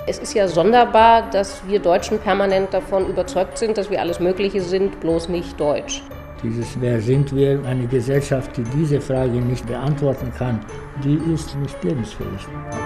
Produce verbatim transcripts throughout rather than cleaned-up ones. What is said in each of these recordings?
Es ist ja sonderbar, dass wir Deutschen permanent davon überzeugt sind, dass wir alles Mögliche sind, bloß nicht deutsch. Dieses Wer sind wir, eine Gesellschaft, die diese Frage nicht beantworten kann, die ist nicht lebensfähig.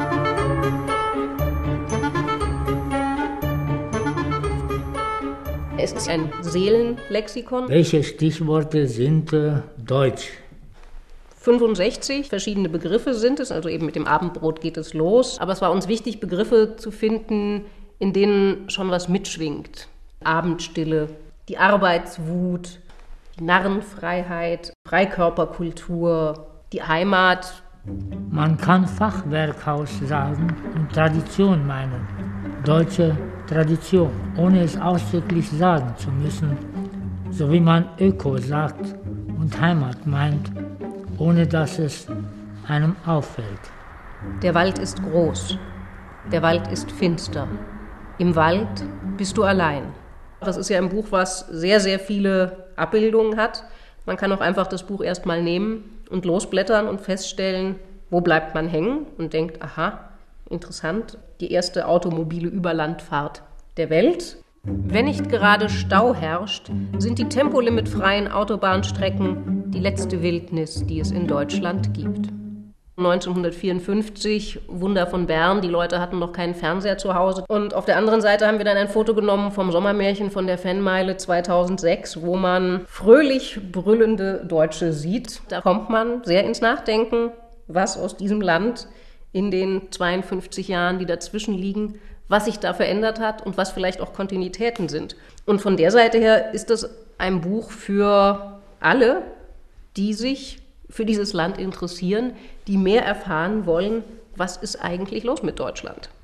Es ist ein Seelenlexikon. Welche Stichworte sind äh, deutsch? fünfundsechzig verschiedene Begriffe sind es, also eben mit dem Abendbrot geht es los. Aber es war uns wichtig, Begriffe zu finden, in denen schon was mitschwingt. Abendstille, die Arbeitswut, die Narrenfreiheit, Freikörperkultur, die Heimat. Man kann Fachwerkhaus sagen und Tradition meinen. Deutsche Tradition, ohne es ausdrücklich sagen zu müssen. So wie man Öko sagt und Heimat meint, ohne dass es einem auffällt. Der Wald ist groß. Der Wald ist finster. Im Wald bist du allein. Das ist ja ein Buch, was sehr, sehr viele Abbildungen hat. Man kann auch einfach das Buch erstmal nehmen und losblättern und feststellen, wo bleibt man hängen und denkt, aha, interessant, die erste automobile Überlandfahrt der Welt. Wenn nicht gerade Stau herrscht, sind die tempolimitfreien Autobahnstrecken die letzte Wildnis, die es in Deutschland gibt. neunzehnhundertvierundfünfzig, Wunder von Bern, die Leute hatten noch keinen Fernseher zu Hause. Und auf der anderen Seite haben wir dann ein Foto genommen vom Sommermärchen von der Fanmeile zweitausendsechs, wo man fröhlich brüllende Deutsche sieht. Da kommt man sehr ins Nachdenken, was aus diesem Land in den zweiundfünfzig Jahren, die dazwischen liegen, was sich da verändert hat und was vielleicht auch Kontinuitäten sind. Und von der Seite her ist das ein Buch für alle, die sich für dieses Land interessieren, die mehr erfahren wollen, was ist eigentlich los mit Deutschland.